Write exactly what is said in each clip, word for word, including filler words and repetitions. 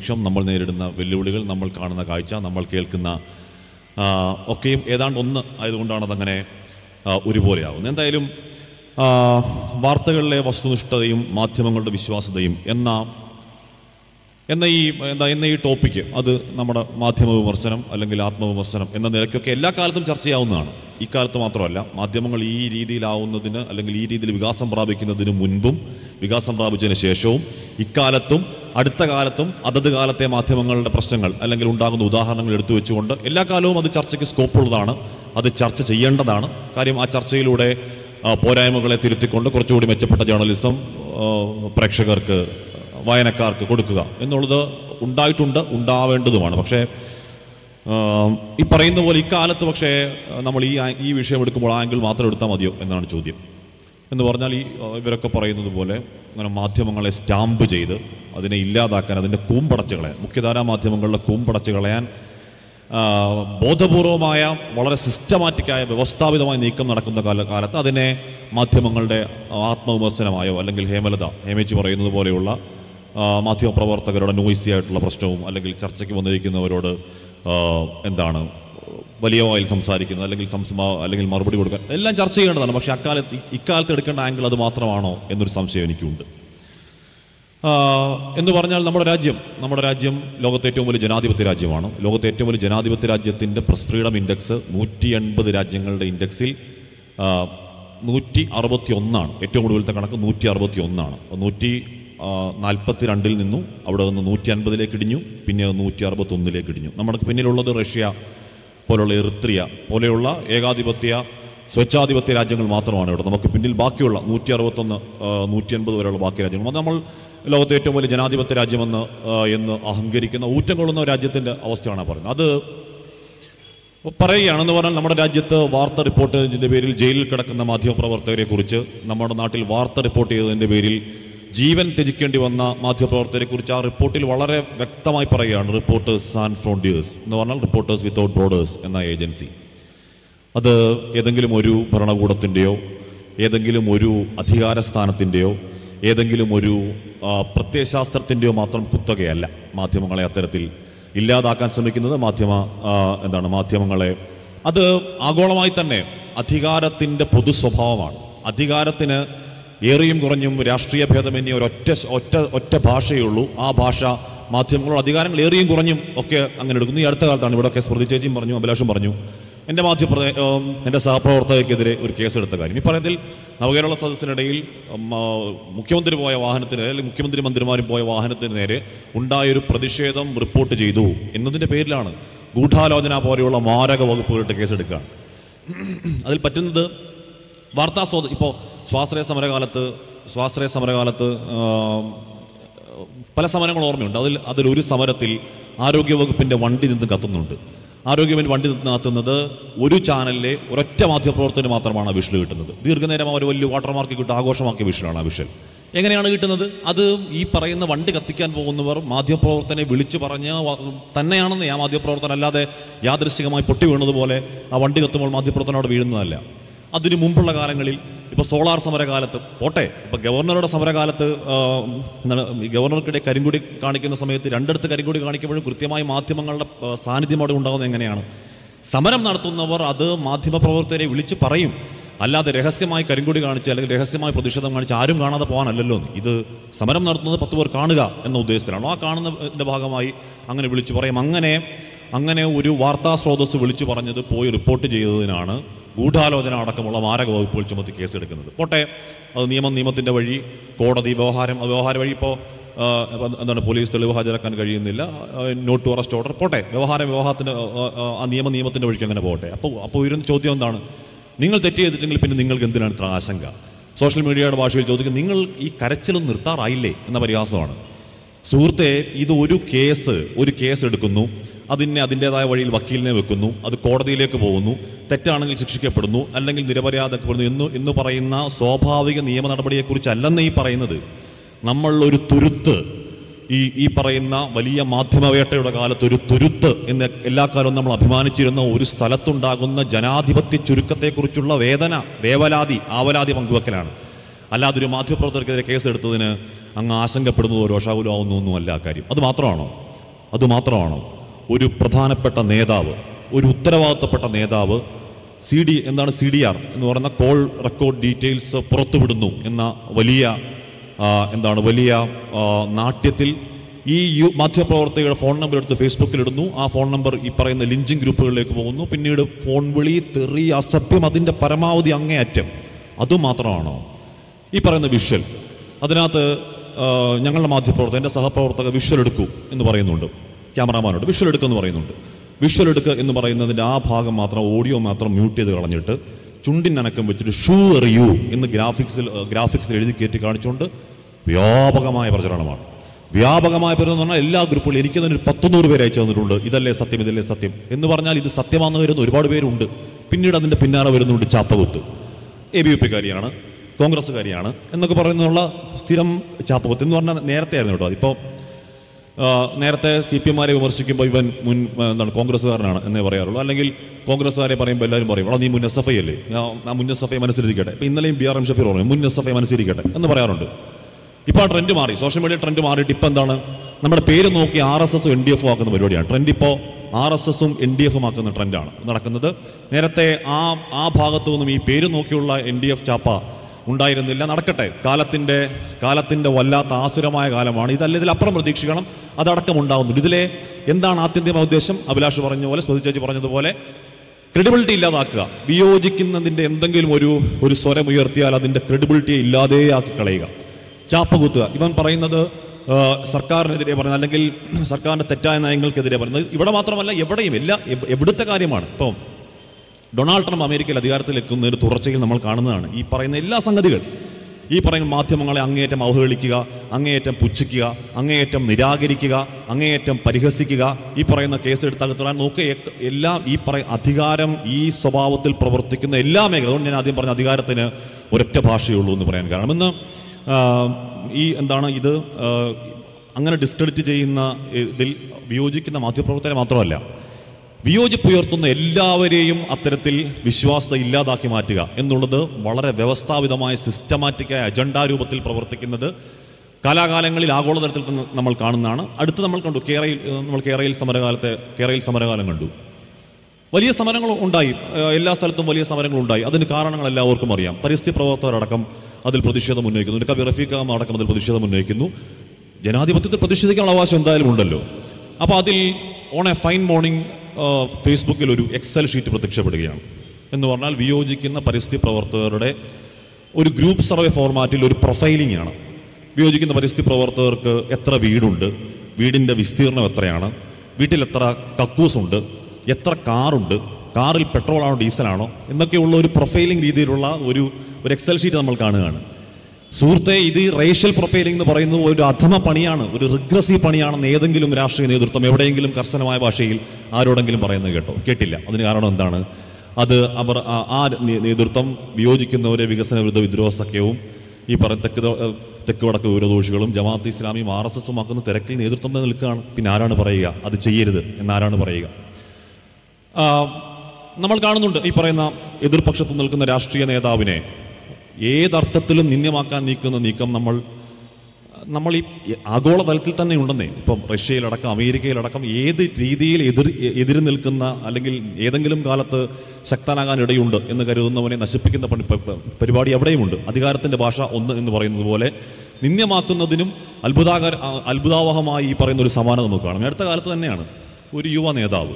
അന്തരീക്ഷം, നമ്മൾ നേരിടുന്ന വെല്ലുവിളികൾ, നമ്മൾ കാണുന്ന കാഴ്ച, നമ്മൾ കേൾക്കുന്ന ഒക്കെയും ഏതാണ്ട് ഒന്ന് ആയതുകൊണ്ടാണ് അതങ്ങനെ ഒരുപോലെയാവുന്നത്. എന്തായാലും വാർത്തകളിലെ വസ്തുനിഷ്ഠതയും മാധ്യമങ്ങളുടെ വിശ്വാസ്യതയും എന്ന എന്ന ഈ എന്താ എന്ന ഈ ടോപ്പിക്ക് അത് നമ്മുടെ മാധ്യമ വിമർശനം അല്ലെങ്കിൽ ആത്മവിമർശനം എന്ന നിലയ്ക്കൊക്കെ എല്ലാ കാലത്തും ചർച്ച ചെയ്യാവുന്നതാണ്. ഇക്കാലത്ത് മാത്രമല്ല, മാധ്യമങ്ങൾ ഈ രീതിയിലാവുന്നതിന് അല്ലെങ്കിൽ ഈ രീതിയിൽ വികാസം പ്രാപിക്കുന്നതിന് മുൻപും വികാസം പ്രാപിച്ചതിന് ശേഷവും ഇക്കാലത്തും അടുത്ത കാലത്തും അതത് കാലത്തെ മാധ്യമങ്ങളുടെ പ്രശ്നങ്ങൾ അല്ലെങ്കിൽ ഉണ്ടാകുന്ന ഉദാഹരണങ്ങൾ എടുത്തു വെച്ചുകൊണ്ട് എല്ലാ കാലവും അത് ചർച്ചയ്ക്ക് സ്കോപ്പുള്ളതാണ്, അത് ചർച്ച ചെയ്യേണ്ടതാണ്. കാര്യം ആ ചർച്ചയിലൂടെ പോരായ്മകളെ തിരുത്തിക്കൊണ്ട് കുറച്ചുകൂടി മെച്ചപ്പെട്ട ജേർണലിസം പ്രേക്ഷകർക്ക്, വായനക്കാർക്ക് കൊടുക്കുക എന്നുള്ളത് ഉണ്ടായിട്ടുണ്ട്, ഉണ്ടാവേണ്ടതുമാണ്. പക്ഷേ ഈ പറയുന്ന പോലെ ഇക്കാലത്ത് പക്ഷേ നമ്മൾ ഈ ഈ വിഷയം എടുക്കുമ്പോൾ ആംഗിൾ മാത്രം എടുത്താൽ മതിയോ എന്നാണ് ചോദ്യം. എന്ന് പറഞ്ഞാൽ ഈ ഇവരൊക്കെ പറയുന്നത് പോലെ അങ്ങനെ മാധ്യമങ്ങളെ സ്റ്റാമ്പ് ചെയ്ത് അതിനെ ഇല്ലാതാക്കാൻ, അതിൻ്റെ കൂമ്പടച്ച് കളയാൻ, മുഖ്യധാരാ മാധ്യമങ്ങളുടെ കൂമ്പടച്ച് കളയാൻ ബോധപൂർവമായ വളരെ സിസ്റ്റമാറ്റിക്കായ വ്യവസ്ഥാപിതമായ നീക്കം നടക്കുന്ന കാല കാലത്ത് അതിനെ മാധ്യമങ്ങളുടെ ആത്മവിമർശനമായോ അല്ലെങ്കിൽ ഹേമലത ഹേമേച്ചി പറയുന്നത് പോലെയുള്ള മാധ്യമപ്രവർത്തകരുടെ നോയ്സി ആയിട്ടുള്ള പ്രശ്നവും അല്ലെങ്കിൽ ചർച്ചയ്ക്ക് വന്നിരിക്കുന്നവരോട് എന്താണ് വലിയ വായിൽ സംസാരിക്കുന്നത് അല്ലെങ്കിൽ സംസാ അല്ലെങ്കിൽ മറുപടി കൊടുക്കാൻ എല്ലാം ചർച്ച ചെയ്യേണ്ടതാണ്. പക്ഷേ അക്കാലത്ത് ഇക്കാലത്ത് എടുക്കേണ്ട ആംഗിൾ അത് മാത്രമാണോ എന്നൊരു സംശയം എനിക്കുണ്ട്. എന്ന് പറഞ്ഞാൽ നമ്മുടെ രാജ്യം നമ്മുടെ രാജ്യം ലോകത്തെ ഏറ്റവും വലിയ ജനാധിപത്യ രാജ്യമാണ്. ലോകത്തെ ഏറ്റവും വലിയ ജനാധിപത്യ രാജ്യത്തിൻ്റെ പ്രസ് ഫ്രീഡം ഇൻഡെക്സ് നൂറ്റി എൺപത് രാജ്യങ്ങളുടെ ഇൻഡെക്സിൽ നൂറ്റി അറുപത്തി ഒന്നാണ്. ഏറ്റവും കൂടുതലത്തെ കണക്ക് നൂറ്റി അറുപത്തി ഒന്നാണ്. നൂറ്റി നാൽപ്പത്തി രണ്ടിൽ നിന്നും അവിടെ നിന്ന് നൂറ്റി അൻപതിലേക്ക് ഇടിഞ്ഞു, പിന്നെ നൂറ്റി അറുപത്തി ഒന്നിലേക്ക് ഇടിഞ്ഞു. നമ്മുടെ പിന്നിലുള്ളത് റഷ്യ പോലുള്ള എറിത്രിയ പോലെയുള്ള ഏകാധിപത്യ സ്വച്ഛാധിപത്യ രാജ്യങ്ങൾ മാത്രമാണ് ഇവിടെ. നമുക്ക് പിന്നിൽ ബാക്കിയുള്ള നൂറ്റി അറുപത്തൊന്ന് നൂറ്റി അൻപത് വരെയുള്ള ബാക്കി രാജ്യങ്ങൾ. അത് നമ്മൾ ലോകത്തെ ഏറ്റവും വലിയ ജനാധിപത്യ രാജ്യമെന്ന് എന്ന് അഹങ്കരിക്കുന്ന ഊറ്റം കൊള്ളുന്ന രാജ്യത്തിൻ്റെ അവസ്ഥയാണ് പറയുന്നത്. അത് പറയുകയാണെന്ന് പറഞ്ഞാൽ നമ്മുടെ രാജ്യത്ത് വാർത്ത റിപ്പോർട്ട് ചെയ്തതിൻ്റെ പേരിൽ ജയിലിൽ കിടക്കുന്ന മാധ്യമപ്രവർത്തകരെ കുറിച്ച്, നമ്മുടെ നാട്ടിൽ വാർത്ത റിപ്പോർട്ട് ചെയ്തതിൻ്റെ പേരിൽ ജീവൻ ത്യജിക്കേണ്ടി വന്ന മാധ്യമപ്രവർത്തകരെ കുറിച്ച് ആ റിപ്പോർട്ടിൽ വളരെ വ്യക്തമായി പറയുകയാണ്. റിപ്പോർട്ടേഴ്സ് സാൻ ഫ്രോണ്ടിയേഴ്സ് എന്ന് പറഞ്ഞാൽ റിപ്പോർട്ടേഴ്സ് വിത്തൗട്ട് ബോർഡേഴ്സ് എന്ന ഏജൻസി. അത് ഏതെങ്കിലും ഒരു ഭരണകൂടത്തിൻ്റെയോ ഏതെങ്കിലും ഒരു അധികാര സ്ഥാനത്തിൻ്റെയോ ഏതെങ്കിലും ഒരു പ്രത്യയശാസ്ത്രത്തിൻ്റെയോ മാത്രം കുത്തകയല്ല മാധ്യമങ്ങളെ അത്തരത്തിൽ ഇല്ലാതാക്കാൻ ശ്രമിക്കുന്നത്. മാധ്യമ എന്താണ് മാധ്യമങ്ങളെ അത് ആഗോളമായി തന്നെ അധികാരത്തിൻ്റെ പൊതു സ്വഭാവമാണ്. അധികാരത്തിന് ഏറിയും കുറഞ്ഞും രാഷ്ട്രീയ ഭേദമന്യേ ഒരൊറ്റ ഒറ്റ ഒറ്റ ഭാഷയേ ഉള്ളൂ. ആ ഭാഷ മാധ്യമങ്ങളുടെ അധികാരങ്ങൾ ഏറിയും കുറഞ്ഞും ഒക്കെ അങ്ങനെ എടുക്കുന്നു. ഈ അടുത്ത കാലത്താണ് ഇവിടെയൊക്കെ സ്മൃതി ചേച്ചിയും പറഞ്ഞു, അഭിലാഷും പറഞ്ഞു, എൻ്റെ മാധ്യമ എൻ്റെ സഹപ്രവർത്തകർക്കെതിരെ ഒരു കേസെടുത്ത കാര്യം. ഈ പറയുന്നതിൽ നവകേരള സദസ്സിനിടയിൽ മുഖ്യമന്ത്രി പോയ വാഹനത്തിന് അല്ലെങ്കിൽ മുഖ്യമന്ത്രി മന്ത്രിമാരും പോയ വാഹനത്തിന് നേരെ ഉണ്ടായൊരു പ്രതിഷേധം റിപ്പോർട്ട് ചെയ്തു എന്നതിൻ്റെ പേരിലാണ് ഗൂഢാലോചന പോലെയുള്ള മാരക വകുപ്പുകളിട്ട് കേസെടുക്കുകയാണ്. അതിൽ പറ്റുന്നത് വാർത്താ സ്വാത ഇപ്പോൾ സ്വാശ്രയ സമരകാലത്ത് സ്വാശ്രയ സമരകാലത്ത് പല സമരങ്ങൾ ഓർമ്മയുണ്ട്. അതിൽ അതിലൊരു സമരത്തിൽ ആരോഗ്യവകുപ്പിൻ്റെ വണ്ടി നിന്ന് കത്തുന്നുണ്ട്. ആരോഗ്യവൻ വണ്ടി നടത്തുന്നത് ഒരു ചാനലിലെ ഒരൊറ്റ മാധ്യമപ്രവർത്തകന് മാത്രമാണ് ആ വിഷൽ കിട്ടുന്നത്. ദീർഘനേരം അവർ വലിയ വാട്ടർമാർക്ക് കിട്ടും, ആഘോഷമാക്കിയ വിഷലാണ് ആ വിഷൽ. എങ്ങനെയാണ് കിട്ടുന്നത്? അത് ഈ പറയുന്ന വണ്ടി കത്തിക്കാൻ പോകുന്നവർ മാധ്യമപ്രവർത്തനെ വിളിച്ചു പറഞ്ഞ് തന്നെയാണെന്ന് ആ മാധ്യമപ്രവർത്തനം, അല്ലാതെ യാദൃശ്ചികമായി പൊട്ടി വീണതുപോലെ ആ വണ്ടി കത്തുമ്പോൾ മാധ്യമപ്രവർത്തനം അവിടെ വീഴുന്നതല്ല. അതിനു മുമ്പുള്ള കാലങ്ങളിൽ ഇപ്പോൾ സോളാർ സമരകാലത്ത് പോട്ടെ, ഇപ്പോൾ ഗവർണറുടെ സമരകാലത്ത് എന്താണ് ഗവർണർക്കിടെ കരിങ്കൊടി കാണിക്കുന്ന സമയത്ത് രണ്ടിടത്ത് കരിങ്കൊടി കാണിക്കുമ്പോഴും കൃത്യമായി മാധ്യമങ്ങളുടെ സാന്നിധ്യം അവിടെ ഉണ്ടാകുന്നത് എങ്ങനെയാണ്? സമരം നടത്തുന്നവർ അത് മാധ്യമപ്രവർത്തകരെ വിളിച്ച് പറയും, അല്ലാതെ രഹസ്യമായി കരിങ്കൊടി കാണിച്ച് അല്ലെങ്കിൽ രഹസ്യമായി പ്രതിഷേധം കാണിച്ച് ആരും കാണാതെ പോകാനല്ലല്ലോ. ഇത് സമരം നടത്തുന്നത് പത്ത് പേർ കാണുക എന്ന ഉദ്ദേശത്തിലാണ്. ആ കാണുന്നതിൻ്റെ ഭാഗമായി അങ്ങനെ വിളിച്ചു പറയും. അങ്ങനെ അങ്ങനെ ഒരു വാർത്താ സ്രോതസ് വിളിച്ചു പറഞ്ഞത് പോയി റിപ്പോർട്ട് ചെയ്തതിനാണ് ഗൂഢാലോചന അടക്കമുള്ള മാരക വകുപ്പുകൾ ചുമത്തി കേസെടുക്കുന്നത്. പോട്ടെ, അത് നിയമം നിയമത്തിൻ്റെ വഴി, കോടതി വ്യവഹാരം വ്യവഹാര വഴി. ഇപ്പോൾ എന്താണ് പോലീസ് തെളിവ് ഹാജരാക്കാൻ കഴിയുന്നില്ല, നോട്ട് ടു അറസ്റ്റ് ഓർഡർ, പോട്ടെ, വ്യവഹാരം വ്യവഹാരത്തിൻ്റെ ആ നിയമ നിയമത്തിൻ്റെ വഴിക്ക് അങ്ങനെ പോട്ടെ. അപ്പോൾ അപ്പോൾ ഉയരുന്ന ചോദ്യം എന്താണ്? നിങ്ങൾ തെറ്റ് ചെയ്തിട്ടെങ്കിൽ പിന്നെ നിങ്ങൾക്ക് എന്തിനാണ് ഇത്ര ആശങ്ക? സോഷ്യൽ മീഡിയയുടെ ഭാഷയിൽ ചോദിക്കും, നിങ്ങൾ ഈ കരച്ചിലൊന്നും നിർത്താറായില്ലേ എന്ന പരിഹാസമാണ്. സുഹൃത്തെ, ഇത് ഒരു കേസ് ഒരു കേസ് എടുക്കുന്നു, അതിനെ അതിൻ്റേതായ വഴിയിൽ വക്കീലിനെ വെക്കുന്നു, അത് കോടതിയിലേക്ക് പോകുന്നു, തെറ്റാണെങ്കിൽ ശിക്ഷിക്കപ്പെടുന്നു, അല്ലെങ്കിൽ നിരപരാധപ്പെടുന്നു എന്ന് എന്ന് പറയുന്ന സ്വാഭാവിക നിയമ നടപടിയെക്കുറിച്ചല്ലെന്ന് ഈ പറയുന്നത്. നമ്മൾ ഒരു തുരുത്ത്, ഈ ഈ പറയുന്ന വലിയ മാധ്യമവേട്ടയുടെ കാലത്ത് ഒരു തുരുത്ത് എന്ന് എല്ലാ കാലവും നമ്മൾ അഭിമാനിച്ചിരുന്ന ഒരു സ്ഥലത്തുണ്ടാകുന്ന ജനാധിപത്യ ചുരുക്കത്തെക്കുറിച്ചുള്ള വേദന, വേവലാതി, ആവലാതി പങ്കുവെക്കലാണ്. അല്ലാതെ ഒരു മാധ്യമപ്രവർത്തകർക്കെതിരെ കേസെടുത്തതിന് അങ്ങ് ആശങ്കപ്പെടുന്നതോ രോഷാകുലമാവുന്നോ ഒന്നുമല്ല ആ കാര്യം. അത് മാത്രമാണോ? അതുമാത്രമാണോ? ഒരു പ്രധാനപ്പെട്ട നേതാവ്, ഒരു ഉത്തരവാദിത്തപ്പെട്ട നേതാവ് സി ഡി എന്താണ് സി ഡി ആർ എന്ന് പറയുന്ന കോൾ റെക്കോർഡ് ഡീറ്റെയിൽസ് പുറത്തുവിടുന്നു എന്ന വലിയ എന്താണ് വലിയ നാട്യത്തിൽ ഈ യു മാധ്യമപ്രവർത്തകരുടെ ഫോൺ നമ്പർ എടുത്ത് ഫേസ്ബുക്കിലിടുന്നു. ആ ഫോൺ നമ്പർ ഈ പറയുന്ന ലിഞ്ചിങ് ഗ്രൂപ്പുകളിലേക്ക് പോകുന്നു. പിന്നീട് ഫോൺ വിളി, തെറി, അസഭ്യം, അതിൻ്റെ പരമാവധി അങ്ങേയറ്റം. അതുമാത്രമാണോ? ഈ പറയുന്ന വിഷ്വൽ, അതിനകത്ത് ഞങ്ങളുടെ മാധ്യമപ്രവർത്തകർ, എൻ്റെ സഹപ്രവർത്തകർ വിഷ്വൽ എടുക്കൂ എന്ന് പറയുന്നുണ്ട്, ക്യാമറാമാനോട് വിഷ്വൽ എടുക്കുമെന്ന് പറയുന്നുണ്ട്. വിഷ്വൽ എടുക്കുക എന്ന് പറയുന്നതിൻ്റെ ആ ഭാഗം മാത്രം, ഓഡിയോ മാത്രം മ്യൂട്ട് ചെയ്ത് കളഞ്ഞിട്ട് ചുണ്ടിനനക്കം വെച്ചിട്ട് ഷൂ എറിയൂ എന്ന് ഗ്രാഫിക്സിൽ ഗ്രാഫിക്സിൽ എഴുതി കയറ്റി കാണിച്ചുകൊണ്ട് വ്യാപകമായ പ്രചരണമാണ്. വ്യാപകമായ പ്രചരണം എന്ന് പറഞ്ഞാൽ എല്ലാ ഗ്രൂപ്പുകളും എനിക്ക് തന്നെ ഒരു പത്തൊന്നൂറ് പേര് അയച്ചു തന്നിട്ടുണ്ട്. ഇതല്ലേ സത്യം, ഇതല്ലേ സത്യം എന്ന് പറഞ്ഞാൽ ഇത് സത്യമാണെന്ന് വരുന്ന ഒരുപാട് പേരുണ്ട്. പിന്നീട് അതിൻ്റെ പിന്നാലെ വരുന്നുണ്ട് ചാപ്പകുത്ത്, എ ബി വി പിക്കാരിയാണ്, കോൺഗ്രസ്സുകാരിയാണ് എന്നൊക്കെ പറയുന്നുള്ള സ്ഥിരം ചാപ്പകുത്ത് എന്ന് പറഞ്ഞാൽ നേരത്തെ ആയിരുന്നു കേട്ടോ. അതിപ്പോൾ നേരത്തെ സി പി എമ്മാരെ വിമർശിക്കുമ്പോൾ ഇവൻ മുൻ എന്താണ് കോൺഗ്രസ്സുകാരനാണ് എന്നേ പറയാറുള്ളൂ. അല്ലെങ്കിൽ കോൺഗ്രസ്സുകാരെ പറയുമ്പോൾ എല്ലാവരും പറയും നീ മുൻ എസ് എഫ് ഐ അല്ലേ, ആ മുൻ എസ് എഫ് ഐ മനസ്സിലിരിക്കട്ടെ. ഇപ്പം ഇന്നലെയും ബി ആർ എം ഷഫീർ പറഞ്ഞു മുൻ എസ് എഫ് ഐ മനസ്സിലിരിക്കട്ടെ എന്ന് പറയാറുണ്ട്. ഇപ്പോൾ ആ ട്രെൻഡ് മാറി, സോഷ്യൽ മീഡിയ ട്രെൻഡ് മാറിയിട്ട് ഇപ്പം എന്താണ്, നമ്മുടെ പേര് നോക്കി ആർ എസ് എസും എൻ ഡി എഫും ആക്കുന്ന പരിപാടിയാണ് ട്രെൻഡ്. ഇപ്പോൾ ആർ എസ് എസും എൻ ഡി എഫും ആക്കുന്ന ട്രെൻഡാണ് നടക്കുന്നത്. നേരത്തെ ആ ആ ഭാഗത്തു നിന്നും ഈ പേര് നോക്കിയുള്ള എൻ ഡി എഫ് ചാപ്പ ഉണ്ടായിരുന്നില്ല. നടക്കട്ടെ, കാലത്തിൻ്റെ കാലത്തിൻ്റെ വല്ലാത്ത ആസുരമായ കാലമാണ് ഇതല്ല, ഇതിലപ്പുറം പ്രതീക്ഷിക്കണം, അതടക്കം ഉണ്ടാകുന്നുണ്ട്. ഇതിലെ എന്താണ് ആത്യന്തിക ഉദ്ദേശം? അഭിലാഷ് പറഞ്ഞ പോലെ, സ്മൃതി ചേച്ചി പറഞ്ഞതുപോലെ ക്രെഡിബിലിറ്റി ഇല്ലാതാക്കുക. വിയോജിക്കുന്നതിൻ്റെ എന്തെങ്കിലും ഒരു ഒരു സ്വരം ഉയർത്തിയാൽ അതിൻ്റെ ക്രെഡിബിലിറ്റിയെ ഇല്ലാതെയാക്കി കളയുക, ചാപ്പകുത്തുക. ഇവൻ പറയുന്നത് സർക്കാരിനെതിരെ പറയുന്നത്, അല്ലെങ്കിൽ സർക്കാരിൻ്റെ തെറ്റായ നയങ്ങൾക്കെതിരെ പറയുന്നത്. ഇവിടെ മാത്രമല്ല, എവിടെയും എല്ലാ എവിടുത്തെ കാര്യമാണ്. ഇപ്പം ഡൊണാൾഡ് ട്രംപ് അമേരിക്കയിൽ അധികാരത്തിലെത്തുന്നതിന് തുടർച്ചയിൽ നമ്മൾ കാണുന്നതാണ് ഈ പറയുന്ന എല്ലാ സംഗതികൾ. ഈ പറയുന്ന മാധ്യമങ്ങളെ അങ്ങേയറ്റം അവഹേളിക്കുക, അങ്ങേയറ്റം പുച്ഛിക്കുക, അങ്ങേയറ്റം നിരാകരിക്കുക, അങ്ങേയറ്റം പരിഹസിക്കുക, ഈ പറയുന്ന കേസ് എടുത്തകത്തിടാൻ നോക്കുക. എല്ലാം ഈ പറയ അധികാരം ഈ സ്വഭാവത്തിൽ പ്രവർത്തിക്കുന്ന എല്ലാ മേഖല. അതുകൊണ്ട് ഞാൻ ആദ്യം പറഞ്ഞ അധികാരത്തിന് ഒരൊറ്റ ഭാഷയുള്ളൂ എന്ന് പറയാൻ കാരണം, ഇന്ന് ഈ എന്താണ് ഇത് അങ്ങനെ ഡിസ്ക്രെഡിറ്റ് ചെയ്യുന്ന ഇതിൽ വിയോജിക്കുന്ന മാധ്യമപ്രവർത്തകരെ മാത്രമല്ല, വിയോജിപ്പുയർത്തുന്ന എല്ലാവരെയും അത്തരത്തിൽ വിശ്വാസത ഇല്ലാതാക്കി മാറ്റുക എന്നുള്ളത് വളരെ വ്യവസ്ഥാപിതമായ സിസ്റ്റമാറ്റിക്കായ അജണ്ട രൂപത്തിൽ പ്രവർത്തിക്കുന്നത് കാലാകാലങ്ങളിൽ ആഗോളതലത്തിൽ നമ്മൾ കാണുന്നതാണ്. അടുത്ത് നമ്മൾ കണ്ടു കേരളയിൽ നമ്മൾ കേരളയിൽ സമരകാലത്തെ കേരളയിൽ സമരകാലം കണ്ടു. വലിയ സമരങ്ങൾ ഉണ്ടായി, എല്ലാ സ്ഥലത്തും വലിയ സമരങ്ങൾ ഉണ്ടായി. അതിന് കാരണങ്ങൾ എല്ലാവർക്കും അറിയാം. പരിസ്ഥിതി പ്രവർത്തകരടക്കം അതിൽ പ്രതിഷേധം ഉന്നയിക്കുന്നു, കവി റഫീഖ് അഹമ്മദ് അടക്കം അതിൽ പ്രതിഷേധം ഉന്നയിക്കുന്നു. ജനാധിപത്യത്തിൽ പ്രതിഷേധിക്കാനുള്ള അവകാശം എന്തായാലും ഉണ്ടല്ലോ. അപ്പോൾ അതിൽ ഓൺ എ ഫൈൻ മോർണിംഗ് ഫേസ്ബുക്കിൽ ഒരു എക്സൽ ഷീറ്റ് പ്രത്യക്ഷപ്പെടുകയാണ്. എന്ന് പറഞ്ഞാൽ വിയോജിക്കുന്ന പരിസ്ഥിതി പ്രവർത്തകരുടെ ഒരു ഗ്രൂപ്പ് സർവേ ഫോർമാറ്റിൽ ഒരു പ്രൊഫൈലിംഗ് ആണ്. വിയോജിക്കുന്ന പരിസ്ഥിതി പ്രവർത്തകർക്ക് എത്ര വീടുണ്ട്, വീടിൻ്റെ വിസ്തീർണം എത്രയാണ്, വീട്ടിൽ എത്ര കക്കൂസുണ്ട്, എത്ര കാറുണ്ട്, കാറിൽ പെട്രോളാണോ ഡീസലാണോ എന്നൊക്കെയുള്ള ഒരു പ്രൊഫൈലിംഗ് രീതിയിലുള്ള ഒരു ഒരു എക്സൽ ഷീറ്റ് നമ്മൾ കാണുകയാണ്. സുഹൃത്തെ, ഇത് റേഷ്യൽ പ്രൊഫൈലിംഗ് എന്ന് പറയുന്നത് ഒരു അധമ പണിയാണ്, ഒരു റിഗ്രസീവ് പണിയാണെന്ന് ഏതെങ്കിലും രാഷ്ട്രീയ നേതൃത്വം എവിടെയെങ്കിലും കർശനമായ ഭാഷയിൽ ആരോടെങ്കിലും പറയുന്നത് കേട്ടോ? കേട്ടില്ല. അതിന് കാരണം എന്താണ്? അത് അവർ ആ നേതൃത്വം വിയോജിക്കുന്നവരെ വികസന വിരുദ്ധ വിദ്രോഹ സഖ്യവും ഈ പറ തെക്ക് തെക്ക് വടക്ക് വിരോധോഷികളും ജമാഅത്ത് ഇസ്ലാമിയും ആർ എസ് എസും ആക്കുന്ന തിരക്കിൽ നേതൃത്വം നിൽക്കുകയാണ്. പിന്നെ ആരാണ് പറയുക അത് ചെയ്യരുത് എന്നാരാണ് പറയുക? നമ്മൾ കാണുന്നുണ്ട് ഈ പറയുന്ന എതിർപക്ഷത്ത് നിൽക്കുന്ന രാഷ്ട്രീയ നേതാവിനെ ഏതർത്ഥത്തിലും നിന്ദ്യമാക്കാൻ നീക്കുന്ന നീക്കം നമ്മൾ നമ്മൾ ഈ ആഗോളതലത്തിൽ തന്നെ ഉണ്ടെന്നേ. ഇപ്പം റഷ്യയിലടക്കം അമേരിക്കയിലടക്കം ഏത് രീതിയിൽ എതിർ എതിര് നിൽക്കുന്ന അല്ലെങ്കിൽ ഏതെങ്കിലും കാലത്ത് ശക്തനാകാൻ ഇടയുണ്ട് എന്ന് കരുതുന്നവനെ നശിപ്പിക്കുന്ന പണി പരിപാടി എവിടെയുമുണ്ട്. അധികാരത്തിൻ്റെ ഭാഷ ഒന്ന് എന്ന് പറയുന്നത് പോലെ നിന്ദ്യമാക്കുന്നതിനും അത്ഭുതാകര അത്ഭുതാവഹമായി ഈ പറയുന്ന ഒരു സമാനത നമുക്ക് കാണാം. അടുത്ത കാലത്ത് തന്നെയാണ് ഒരു യുവ നേതാവ്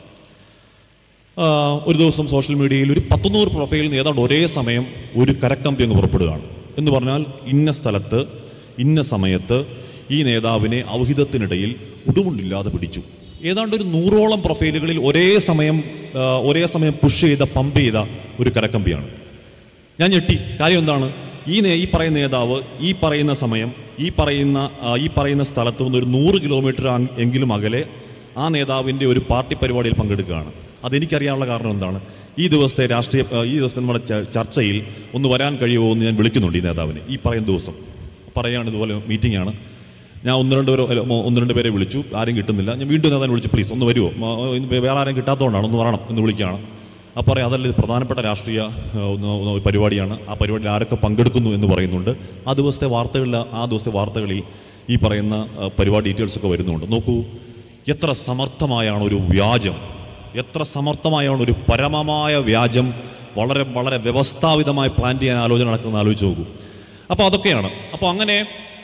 ഒരു ദിവസം സോഷ്യൽ മീഡിയയിൽ ഒരു പത്തുനൂറ് പ്രൊഫൈൽ നേതാണ്ട് ഒരേ സമയം ഒരു കരക്കമ്പി അങ്ങ് പുറപ്പെടുകയാണ്. എന്ന് പറഞ്ഞാൽ ഇന്ന സ്ഥലത്ത് ഇന്ന സമയത്ത് ഈ നേതാവിനെ ഔഹിതത്തിനിടയിൽ ഉടുമുണ്ടില്ലാതെ പിടിച്ചു. ഏതാണ്ട് ഒരു നൂറോളം പ്രൊഫൈലുകളിൽ ഒരേ സമയം ഒരേ സമയം പുഷ് ചെയ്ത പമ്പ് ചെയ്ത ഒരു കരക്കമ്പിയാണ്. ഞാൻ ഞെട്ടി. കാര്യം എന്താണ്? ഈ നേ ഈ പറയുന്ന നേതാവ് ഈ പറയുന്ന സമയം ഈ പറയുന്ന ഈ പറയുന്ന സ്ഥലത്ത് നിന്ന് ഒരു നൂറ് കിലോമീറ്റർ എങ്കിലും അകലെ ആ നേതാവിൻ്റെ ഒരു പാർട്ടി പരിപാടിയിൽ പങ്കെടുക്കുകയാണ്. അതെനിക്കറിയാനുള്ള കാരണം എന്താണ്? ഈ ദിവസത്തെ രാഷ്ട്രീയ ഈ ദിവസത്തെ നമ്മുടെ ചർച്ചയിൽ ഒന്ന് വരാൻ കഴിയുമോ എന്ന് ഞാൻ വിളിക്കുന്നുണ്ട് ഈ നേതാവിനെ. ഈ പറയുന്ന ദിവസം പറയുകയാണ് ഇതുപോലെ മീറ്റിംഗ് ആണ്. ഞാൻ ഒന്ന് രണ്ട് പേരെ ഒന്ന് രണ്ട് പേരെ വിളിച്ചു, ആരും കിട്ടുന്നില്ല. ഞാൻ വീണ്ടും നേതാവിനെ വിളിച്ചു, പ്ലീസ് ഒന്ന് വരുമോ, വേറെ ആരും കിട്ടാത്തതുകൊണ്ടാണ്, ഒന്ന് വരണം എന്ന് വിളിക്കുകയാണ്. അപ്പോൾ പറയാം അതല്ല ഇത് പ്രധാനപ്പെട്ട രാഷ്ട്രീയ പരിപാടിയാണ്, ആ പരിപാടിയിൽ ആരൊക്കെ പങ്കെടുക്കുന്നു എന്ന് പറയുന്നുണ്ട്. ആ ദിവസത്തെ വാർത്തകളിൽ ആ ദിവസത്തെ വാർത്തകളിൽ ഈ പറയുന്ന പരിപാടി ഡീറ്റെയിൽസൊക്കെ വരുന്നുണ്ട്. നോക്കൂ, എത്ര സമർത്ഥമായാണ് ഒരു വ്യാജം, എത്ര സമർത്ഥമായാണ് ഒരു പരമമായ വ്യാജം വളരെ വളരെ വ്യവസ്ഥാപിതമായി പ്ലാൻ ചെയ്യാൻ ആലോചന നടക്കുന്ന ആലോചിച്ച് നോക്കൂ. അപ്പോൾ അതൊക്കെയാണ്. അപ്പോൾ അങ്ങനെ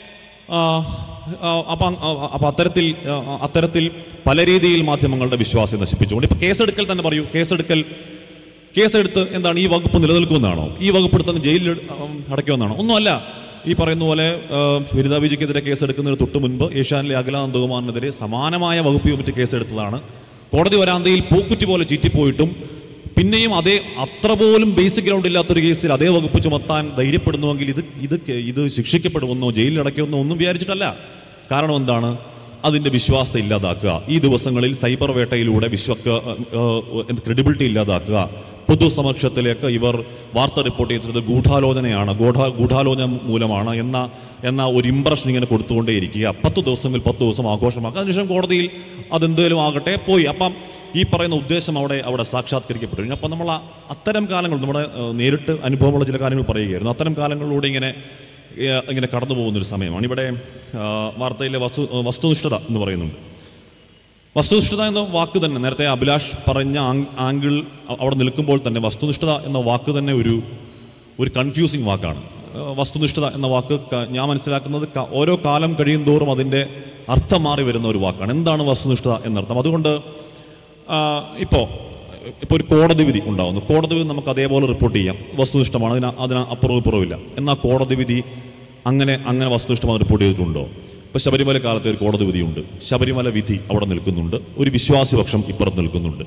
അപ്പം അപ്പം അത്തരത്തിൽ അത്തരത്തിൽ പല രീതിയിൽ മാധ്യമങ്ങളുടെ വിശ്വാസം നശിപ്പിച്ചുകൊണ്ട് ഇപ്പോൾ കേസെടുക്കൽ തന്നെ പറയൂ. കേസെടുക്കൽ കേസെടുത്ത് എന്താണ് ഈ വകുപ്പ് നിലനിൽക്കുമെന്നാണോ? ഈ വകുപ്പ് എടുത്ത് ജയിലിൽ അടയ്ക്കുമെന്നാണോ? ഒന്നുമല്ല. ഈ പറയുന്ന പോലെ വിനിത വിജയ്ക്കെതിരെ കേസെടുക്കുന്നതിന് തൊട്ട് മുൻപ് ഏഷ്യാനിലെ അഖില നന്ദകുമാറിനെതിരെ സമാനമായ വകുപ്പ് യൂണിറ്റ് കേസെടുത്തതാണ്. കോടതി വരാന്തയിൽ പൂക്കുറ്റി പോലെ ചീറ്റിപ്പോയിട്ടും പിന്നെയും അതേ അത്ര പോലും ബേസിക് ഗ്രൗണ്ട് ഇല്ലാത്തൊരു കേസിൽ അതേ വകുപ്പ് ചുമത്താൻ ധൈര്യപ്പെടുന്നുവെങ്കിൽ ഇത് ഇത് ഇത് ശിക്ഷിക്കപ്പെടുമെന്നോ ജയിലിൽ അടയ്ക്കുമെന്നോ ഒന്നും വിചാരിച്ചിട്ടല്ല. കാരണം എന്താണ്? അതിൻ്റെ വിശ്വാസത ഇല്ലാതാക്കുക. ഈ ദിവസങ്ങളിൽ സൈബർ വേട്ടയിലൂടെ വിശ്വക്ക് ക്രെഡിബിലിറ്റി ഇല്ലാതാക്കുക. പൊതുസമക്ഷത്തിലേക്ക് ഇവർ വാർത്ത റിപ്പോർട്ട് ചെയ്തത് ഗൂഢാലോചനയാണ്, ഗൂഢാ ഗൂഢാലോചന മൂലമാണ് എന്ന എന്ന ഒരു ഇംപ്രഷൻ ഇങ്ങനെ കൊടുത്തുകൊണ്ടേയിരിക്കുക. പത്ത് ദിവസങ്ങളിൽ പത്ത് ദിവസം ആഘോഷമാക്കുക. അതിനുശേഷം കോടതിയിൽ അതെന്തേലും ആകട്ടെ പോയി. അപ്പം ഈ പറയുന്ന ഉദ്ദേശം അവിടെ അവിടെ സാക്ഷാത്കരിക്കപ്പെട്ടു. അപ്പം നമ്മൾ അത്തരം കാലങ്ങൾ നമ്മുടെ നേരിട്ട് അനുഭവമുള്ള ചില കാര്യങ്ങൾ പറയുകയായിരുന്നു. അത്തരം കാലങ്ങളിലൂടെ ഇങ്ങനെ ഇങ്ങനെ കടന്നു പോകുന്നൊരു സമയമാണ്. ഇവിടെ വാർത്തയിലെ വസ്തു വസ്തുനിഷ്ഠത എന്ന് പറയുന്നുണ്ട്. വസ്തുനിഷ്ഠത എന്ന വാക്ക് തന്നെ നേരത്തെ അഭിലാഷ് പറഞ്ഞ ആംഗിൾ അവിടെ നിൽക്കുമ്പോൾ തന്നെ വസ്തുനിഷ്ഠത എന്ന വാക്ക് തന്നെ ഒരു ഒരു കൺഫ്യൂസിങ് വാക്കാണ്. വസ്തുനിഷ്ഠത എന്ന വാക്ക് ഞാൻ മനസ്സിലാക്കുന്നത് ഓരോ കാലം കഴിയും തോറും അതിൻ്റെ അർത്ഥം മാറി വരുന്ന ഒരു വാക്കാണ്. എന്താണ് വസ്തുനിഷ്ഠത എന്നർത്ഥം? അതുകൊണ്ട് ഇപ്പോൾ ഇപ്പോൾ ഒരു കോടതി വിധി ഉണ്ടാകുന്നു. കോടതി വിധി നമുക്ക് അതേപോലെ റിപ്പോർട്ട് ചെയ്യാം, വസ്തുനിഷ്ഠമാണ്, അതിന് അതിന് അപ്പുറവും ഇപ്പുറവില്ല. എന്നാൽ കോടതി വിധി അങ്ങനെ അങ്ങനെ വസ്തുനിഷ്ഠമായി റിപ്പോർട്ട് ചെയ്തിട്ടുണ്ടോ? ഇപ്പോൾ ശബരിമല കാലത്തെ ഒരു കോടതി വിധിയുണ്ട്. ശബരിമല വിധി അവിടെ നിൽക്കുന്നുണ്ട്, ഒരു വിശ്വാസി പക്ഷം ഇപ്പുറത്ത് നിൽക്കുന്നുണ്ട്.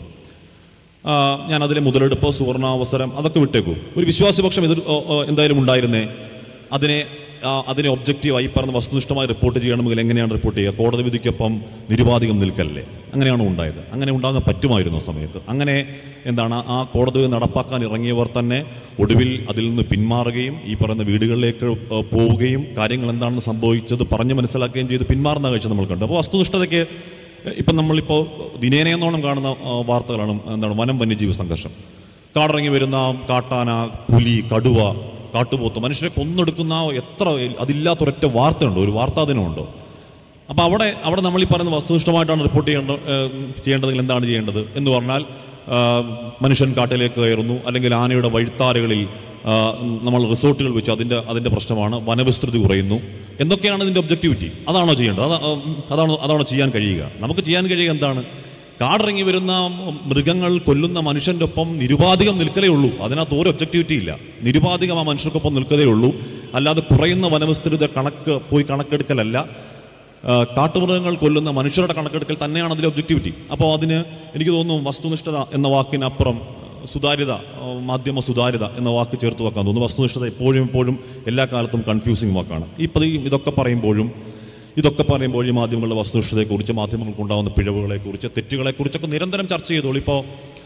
ഞാൻ അതിലെ മുതലെടുപ്പ്, സുവർണാവസരം അതൊക്കെ വിട്ടേക്കും. ഒരു വിശ്വാസി പക്ഷം എതിർ എന്തായാലും ഉണ്ടായിരുന്നേ. അതിനെ അതിനെ ഒബ്ജക്റ്റീവായി പറഞ്ഞ വസ്തുനിഷ്ഠമായി റിപ്പോർട്ട് ചെയ്യണമെങ്കിൽ എങ്ങനെയാണ് റിപ്പോർട്ട് ചെയ്യുക? കോടതി വിധിക്കൊപ്പം നിരുപാധികം നിൽക്കല്ലേ? അങ്ങനെയാണോ ഉണ്ടായത്? അങ്ങനെ ഉണ്ടാകാൻ പറ്റുമായിരുന്നു ആ സമയത്ത്. അങ്ങനെ എന്താണ് ആ കോടതി വിധി നടപ്പാക്കാൻ ഇറങ്ങിയവർ തന്നെ ഒടുവിൽ അതിൽ നിന്ന് പിന്മാറുകയും ഈ പറയുന്ന വീടുകളിലേക്ക് പോവുകയും കാര്യങ്ങൾ എന്താണെന്ന് സംഭവിച്ചത് പറഞ്ഞ് മനസ്സിലാക്കുകയും ചെയ്ത് പിന്മാറുന്ന കാഴ്ച നമ്മൾ കണ്ടു. അപ്പോൾ വസ്തുനിഷ്ഠതയ്ക്ക് ഇപ്പം നമ്മളിപ്പോൾ ദിനേനയെന്നോണം കാണുന്ന വാർത്തകളാണ്. എന്താണ് വനം വന്യജീവി സംഘർഷം, കാടിറങ്ങി വരുന്ന കാട്ടാന, പുലി, കടുവ, കാട്ടുപോത്ത്, മനുഷ്യരെ കൊന്നെടുക്കുന്ന എത്ര അതില്ലാത്തൊരൊറ്റ വാർത്തയുണ്ടോ? ഒരു വാർത്താ ദിനമുണ്ടോ? അപ്പോൾ അവിടെ അവിടെ നമ്മൾ ഈ പറയുന്ന വസ്തുനിഷ്ഠമായിട്ടാണ് റിപ്പോർട്ട് ചെയ്യേണ്ട ചെയ്യേണ്ടതെങ്കിൽ എന്താണ് ചെയ്യേണ്ടത് എന്ന് പറഞ്ഞാൽ മനുഷ്യൻ കാട്ടിലേക്ക് കയറുന്നു, അല്ലെങ്കിൽ ആനയുടെ വഴിത്താരകളിൽ നമ്മൾ റിസോർട്ടുകൾ വെച്ച് അതിൻ്റെ അതിൻ്റെ പ്രശ്നമാണ്, വനവിസ്തൃതി കുറയുന്നു എന്നൊക്കെയാണ് ഇതിൻ്റെ ഒബ്ജക്റ്റിവിറ്റി. അതാണോ ചെയ്യേണ്ടത്? അത് അതാണോ അതാണോ ചെയ്യാൻ കഴിയുക? നമുക്ക് ചെയ്യാൻ കഴിയുക എന്താണ്? കാടിറങ്ങി വരുന്ന മൃഗങ്ങൾ കൊല്ലുന്ന മനുഷ്യൻ്റെ ഒപ്പം നിരുപാധികം നിൽക്കലേ ഉള്ളൂ. അതിനകത്ത് ഒരു ഒബ്ജക്റ്റിവിറ്റി ഇല്ല. നിരുപാധികം ആ മനുഷ്യർക്കൊപ്പം നിൽക്കലേ ഉള്ളൂ. അല്ലാതെ കുറയുന്ന വനവിസ്തൃത കണക്ക് പോയി കണക്കെടുക്കലല്ല. കാട്ടുമൃഗങ്ങൾ കൊല്ലുന്ന മനുഷ്യരുടെ കണക്കെടുക്കൽ തന്നെയാണ് അതിലെ ഒബ്ജക്റ്റിവിറ്റി. അപ്പോൾ അതിന് എനിക്ക് തോന്നുന്നു വസ്തുനിഷ്ഠത എന്ന വാക്കിനപ്പുറം സുതാര്യത, മാധ്യമ സുതാര്യത എന്ന വാക്ക് ചേർത്ത് വെക്കാൻ തോന്നുന്നു. വസ്തുനിഷ്ഠത എപ്പോഴും എപ്പോഴും എല്ലാ കാലത്തും കൺഫ്യൂസിങ് വാക്കാണ്. ഇപ്പോൾ ഇതൊക്കെ പറയുമ്പോഴും ഇതൊക്കെ പറയുമ്പോൾ ഈ മാധ്യമങ്ങളുടെ വസ്തുനിഷ്ഠതയെക്കുറിച്ച്, മാധ്യമങ്ങൾക്കുണ്ടാകുന്ന പിഴവുകളെക്കുറിച്ച്, തെറ്റുകളെക്കുറിച്ചൊക്കെ നിരന്തരം ചർച്ച ചെയ്തോളൂ. ഇപ്പോൾ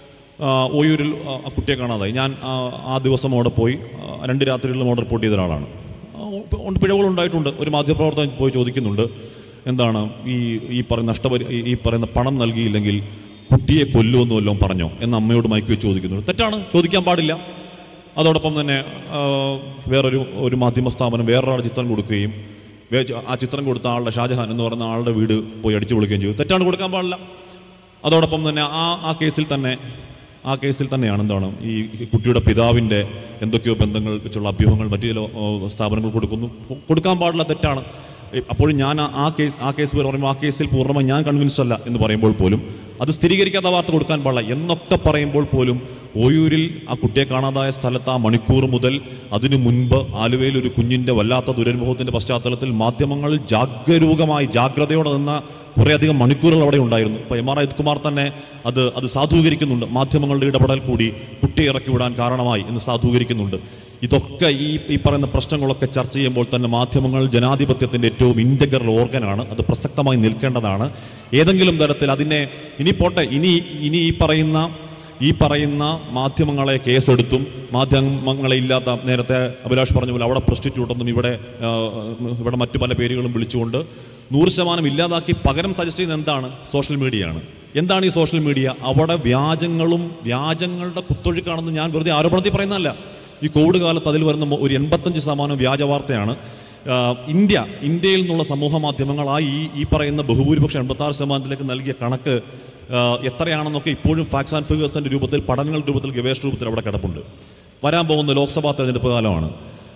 ഓയൂരിൽ ആ കുട്ടിയെ കാണാതായി. ഞാൻ ആ ദിവസം അവിടെ പോയി രണ്ട് രാത്രികളിലും അവിടെ റിപ്പോർട്ട് ചെയ്ത ഒരാളാണ്. പിഴവുകളുണ്ടായിട്ടുണ്ട്. ഒരു മാധ്യമപ്രവർത്തകൻ പോയി ചോദിക്കുന്നുണ്ട്, എന്താണ് ഈ ഈ പറയുന്ന നഷ്ടപരി ഈ പറയുന്ന പണം നൽകിയില്ലെങ്കിൽ കുട്ടിയെ കൊല്ലുമെന്ന് വല്ലതും പറഞ്ഞോ എന്ന് അമ്മയോട് മയക്കി വെച്ച് ചോദിക്കുന്നുണ്ട്. തെറ്റാണ്, ചോദിക്കാൻ പാടില്ല. അതോടൊപ്പം തന്നെ വേറൊരു ഒരു മാധ്യമ സ്ഥാപനം വേറൊരാൾ ചിത്രം കൊടുക്കുകയും ആ ചിത്രം കൊടുത്ത ആളുടെ, ഷാജഹാൻ എന്ന് പറയുന്ന ആളുടെ വീട് പോയി അടിച്ചു പൊളിക്കുകയും ചെയ്തു. തെറ്റാണ്, കൊടുക്കാൻ പാടില്ല. അതോടൊപ്പം തന്നെ ആ ആ കേസിൽ തന്നെ ആ കേസിൽ തന്നെയാണ് എന്താണ് ഈ കുട്ടിയുടെ പിതാവിൻ്റെ എന്തൊക്കെയോ ബന്ധങ്ങൾ വെച്ചുള്ള അഭ്യൂഹങ്ങൾ മറ്റു ചില സ്ഥാപനങ്ങൾ കൊടുക്കുന്നു. കൊടുക്കാൻ പാടില്ല, തെറ്റാണ്. അപ്പോഴും ഞാൻ ആ കേസ് ആ കേസ് പറയുമ്പോൾ ആ കേസിൽ പൂർണ്ണമായി ഞാൻ കൺവിൻസ്ഡ് അല്ല എന്ന് പറയുമ്പോൾ പോലും അത് സ്ഥിരീകരിക്കാത്ത വാർത്ത കൊടുക്കാൻ പാടില്ല എന്നൊക്കെ പറയുമ്പോൾ പോലും ഓയൂരിൽ ആ കുട്ടിയെ കാണാതായ സ്ഥലത്ത് ആ മണിക്കൂർ മുതൽ അതിനു മുൻപ് ആലുവയിൽ ഒരു കുഞ്ഞിൻ്റെ വല്ലാത്ത ദുരനുഭവത്തിൻ്റെ പശ്ചാത്തലത്തിൽ മാധ്യമങ്ങൾ ജാഗരൂകമായി ജാഗ്രതയോടെ നിന്ന കുറേയധികം മണിക്കൂറുകൾ അവിടെ ഉണ്ടായിരുന്നു. ഇപ്പോൾ എം ആർ അജിത് കുമാർ തന്നെ അത് അത് സാധൂകരിക്കുന്നുണ്ട്. മാധ്യമങ്ങളുടെ ഇടപെടൽ കൂടി കുട്ടിയെ ഇറക്കി വിടാൻ കാരണമായി എന്ന് സാധൂകരിക്കുന്നുണ്ട്. ഇതൊക്കെ ഈ ഈ പറയുന്ന പ്രശ്നങ്ങളൊക്കെ ചർച്ച ചെയ്യുമ്പോൾ തന്നെ മാധ്യമങ്ങൾ ജനാധിപത്യത്തിൻ്റെ ഏറ്റവും ഇൻ്റഗ്രൽ ഓർഗനാണ്. അത് പ്രസക്തമായി നിൽക്കേണ്ടതാണ്. ഏതെങ്കിലും തരത്തിൽ അതിനെ ഇനി പോട്ടെ ഇനി ഇനി ഈ പറയുന്ന ഈ പറയുന്ന മാധ്യമങ്ങളെ കേസെടുത്തും മാധ്യമങ്ങളെ ഇല്ലാത്ത, നേരത്തെ അഭിലാഷ് പറഞ്ഞ പോലെ അവിടെ പ്രൊസ്റ്റിറ്റ്യൂട്ടെന്നും ഇവിടെ ഇവിടെ മറ്റു പല പേരുകളും വിളിച്ചുകൊണ്ട് നൂറ് ശതമാനം ഇല്ലാതാക്കി പകരം സജസ്റ്റ് ചെയ്യുന്നത് എന്താണ്? സോഷ്യൽ മീഡിയയാണ്. എന്താണ് ഈ സോഷ്യൽ മീഡിയ? അവിടെ വ്യാജങ്ങളും വ്യാജങ്ങളുടെ കുത്തൊഴുക്കാണെന്ന് ഞാൻ വെറുതെ ആരോപണത്തിൽ പറയുന്നതല്ല. ഈ കോവിഡ് കാലത്ത് അതിൽ വരുന്ന ഒരു എൺപത്തഞ്ച് ശതമാനം വ്യാജ വാർത്തയാണ്. ഇന്ത്യ ഇന്ത്യയിൽ നിന്നുള്ള സമൂഹ മാധ്യമങ്ങൾ ആ ഈ ഈ പറയുന്ന ബഹുഭൂരിപക്ഷം എൺപത്താറ് ശതമാനത്തിലേക്ക് നൽകിയ കണക്ക് എത്രയാണെന്നൊക്കെ ഇപ്പോഴും ഫാക്ട്സ് ആൻഡ് ഫിഗേഴ്സിൻ്റെ രൂപത്തിൽ പഠനങ്ങളുടെ രൂപത്തിൽ ഗവേഷണ രൂപത്തിൽ അവിടെ കിടപ്പുണ്ട്. വരാൻ പോകുന്ന ലോക്സഭാ തെരഞ്ഞെടുപ്പ് കാലമാണ്.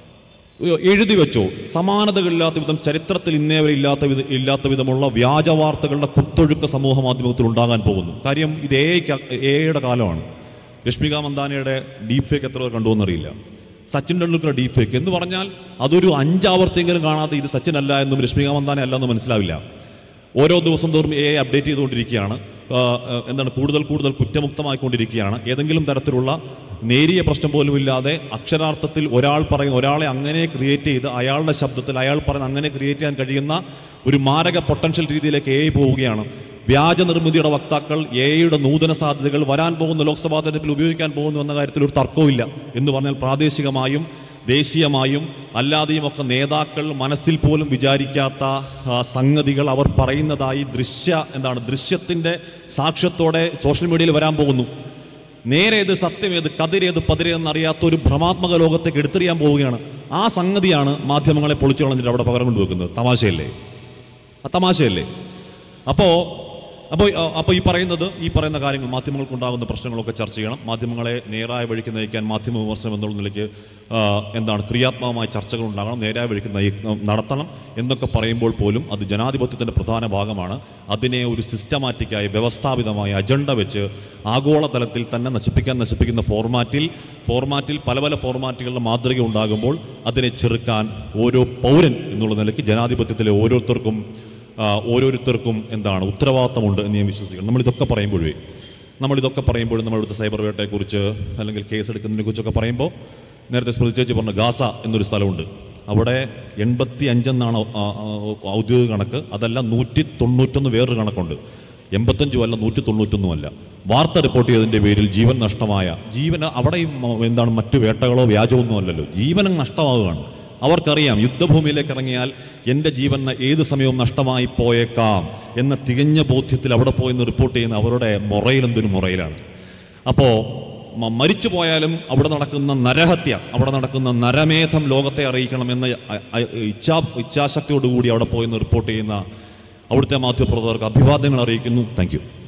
എഴുതി വെച്ചോ, സമാനതകളില്ലാത്ത വിധം ചരിത്രത്തിൽ ഇന്നേ വരെ ഇല്ലാത്ത വിധ ഇല്ലാത്ത വിധമുള്ള വ്യാജ വാർത്തകളുടെ കുത്തൊഴുക്ക് സമൂഹ മാധ്യമത്തിൽ ഉണ്ടാകാൻ പോകുന്നു. കാര്യം ഇത് എ എയുടെ കാലമാണ്. രശ്മിക മന്ദാനയുടെ ഡീപ് ഫേക്ക് എത്ര പേർ കണ്ടുവെന്നറിയില്ല. സച്ചിൻ ടെണ്ടുൽക്കറുടെ ഡീപ് ഫേക്ക് എന്ന് പറഞ്ഞാൽ അതൊരു അഞ്ചാവർത്തിയെങ്കിലും കാണാതെ ഇത് സച്ചിൻ അല്ല എന്നും രശ്മിക മന്ദാന അല്ല എന്നും മനസ്സിലാവില്ല. ഓരോ ദിവസം തോറും എ അപ്ഡേറ്റ് ചെയ്തുകൊണ്ടിരിക്കുകയാണ്. എന്താണ് കൂടുതൽ കൂടുതൽ കുറ്റമുക്തമായിക്കൊണ്ടിരിക്കുകയാണ്. ഏതെങ്കിലും തരത്തിലുള്ള നേരിയ പ്രശ്നം പോലും ഇല്ലാതെ അക്ഷരാർത്ഥത്തിൽ ഒരാൾ പറയുന്ന ഒരാളെ അങ്ങനെ ക്രിയേറ്റ് ചെയ്ത് അയാളുടെ ശബ്ദത്തിൽ അയാൾ പറയുന്ന അങ്ങനെ ക്രിയേറ്റ് ചെയ്യാൻ കഴിയുന്ന ഒരു മാരക പൊട്ടൻഷ്യൽ രീതിയിലേക്ക് എ ഐ പോവുകയാണ്. വ്യാജ നിർമ്മിതിയുടെ വക്താക്കൾ എ ഐയുടെ നൂതന സാധ്യതകൾ വരാൻ പോകുന്ന ലോക്സഭാ തെരഞ്ഞെടുപ്പിൽ ഉപയോഗിക്കാൻ പോകുന്നു എന്ന കാര്യത്തിൽ ഒരു തർക്കവുമില്ല. എന്ന് പറഞ്ഞാൽ പ്രാദേശികമായും ദേശീയമായും അല്ലാതെയും ഒക്കെ നേതാക്കൾ മനസ്സിൽ പോലും വിചാരിക്കാത്ത സംഗതികൾ അവർ പറയുന്നതായി ദൃശ്യ എന്താണ് ദൃശ്യത്തിൻ്റെ സാക്ഷ്യത്തോടെ സോഷ്യൽ മീഡിയയിൽ വരാൻ പോകുന്നു. നേരെ ഏത് സത്യമേത് കതിരേത് പതിരേതെന്നറിയാത്ത ഒരു ഭ്രമാത്മക ലോകത്തേക്ക് എടുത്തെറിയാൻ പോവുകയാണ്. ആ സംഗതിയാണ് മാധ്യമങ്ങളെ പൊളിച്ചു കളഞ്ഞിട്ട് അവിടെ പകരം കൊണ്ടുവെക്കുന്നത്. തമാശയല്ലേ? ആ തമാശയല്ലേ? അപ്പോൾ അപ്പോൾ അപ്പോൾ ഈ പറയുന്നത് ഈ പറയുന്ന കാര്യങ്ങൾ മാധ്യമങ്ങൾക്കുണ്ടാകുന്ന പ്രശ്നങ്ങളൊക്കെ ചർച്ച ചെയ്യണം. മാധ്യമങ്ങളെ നേരായ വഴിക്ക് നയിക്കാൻ മാധ്യമ വിമർശനം എന്നുള്ള നിലയ്ക്ക് എന്താണ് ക്രിയാത്മകമായ ചർച്ചകൾ ഉണ്ടാകണം, നേരായ വഴിക്ക് നയി നടത്തണം എന്നൊക്കെ പറയുമ്പോൾ പോലും അത് ജനാധിപത്യത്തിൻ്റെ പ്രധാന ഭാഗമാണ്. അതിനെ ഒരു സിസ്റ്റമാറ്റിക്കായി വ്യവസ്ഥാപിതമായ അജണ്ട വെച്ച് ആഗോളതലത്തിൽ തന്നെ നശിപ്പിക്കാൻ നശിപ്പിക്കുന്ന ഫോർമാറ്റിൽ ഫോർമാറ്റിൽ പല പല ഫോർമാറ്റുകളുടെ മാതൃക ഉണ്ടാകുമ്പോൾ അതിനെ ചെറുക്കാൻ ഓരോ പൗരൻ എന്നുള്ള നിലയ്ക്ക് ജനാധിപത്യത്തിലെ ഓരോരുത്തർക്കും ഓരോരുത്തർക്കും എന്താണ് ഉത്തരവാദിത്തമുണ്ട് എന്ന് ഞാൻ വിശ്വസിക്കണം. നമ്മളിതൊക്കെ പറയുമ്പോഴേ നമ്മളിതൊക്കെ പറയുമ്പോഴും നമ്മളിവിടുത്തെ സൈബർ വേട്ടയെക്കുറിച്ച് അല്ലെങ്കിൽ കേസ് എടുക്കുന്നതിനെ കുറിച്ചൊക്കെ പറയുമ്പോൾ നേരത്തെ സ്മൃതി ചേച്ചി പറഞ്ഞ ഗാസ എന്നൊരു സ്ഥലമുണ്ട്. അവിടെ എൺപത്തി അഞ്ചെന്നാണ് ഔദ്യോഗിക കണക്ക്. അതല്ല നൂറ്റി തൊണ്ണൂറ്റൊന്ന് വേറൊരു കണക്കുണ്ട്. എൺപത്തഞ്ചും അല്ല നൂറ്റി തൊണ്ണൂറ്റൊന്നും അല്ല. വാർത്ത റിപ്പോർട്ട് ചെയ്തതിൻ്റെ പേരിൽ ജീവൻ നഷ്ടമായ ജീവൻ അവിടെ എന്താണ് മറ്റു വേട്ടകളോ വ്യാജമൊന്നും അല്ലല്ലോ, ജീവനം നഷ്ടമാവുകയാണ്. അവർക്കറിയാം യുദ്ധഭൂമിയിലേക്ക് ഇറങ്ങിയാൽ എൻ്റെ ജീവൻ ഏത് സമയവും നഷ്ടമായി പോയേക്കാം എന്ന തികഞ്ഞ ബോധ്യത്തിൽ അവിടെ പോയെന്ന് റിപ്പോർട്ട് ചെയ്യുന്ന അവരുടെ മുറയിലെന്തൊരു മുറയിലാണ്. അപ്പോൾ മരിച്ചു പോയാലും അവിടെ നടക്കുന്ന നരഹത്യ, അവിടെ നടക്കുന്ന നരമേധം ലോകത്തെ അറിയിക്കണമെന്ന ഇച്ഛാ ഇച്ഛാശക്തിയോടുകൂടി അവിടെ പോയെന്ന് റിപ്പോർട്ട് ചെയ്യുന്ന അവിടുത്തെ മാധ്യമപ്രവർത്തകർക്ക് അഭിവാദ്യങ്ങൾ അറിയിക്കുന്നു. Thank U.